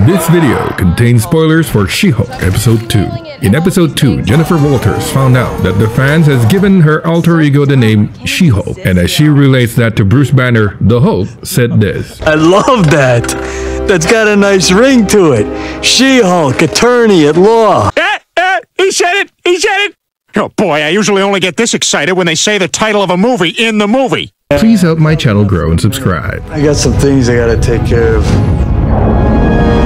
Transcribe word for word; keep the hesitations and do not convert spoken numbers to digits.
This video contains spoilers for She-Hulk Episode two. In Episode two, Jennifer Walters found out that the fans has given her alter ego the name She-Hulk, and as she relates that to Bruce Banner, the Hulk said this. I love that! That's got a nice ring to it. She-Hulk, attorney at law. Eh, eh, he said it! He said it! Oh boy, I usually only get this excited when they say the title of a movie in the movie. Please help my channel grow and subscribe. I got some things I gotta take care of.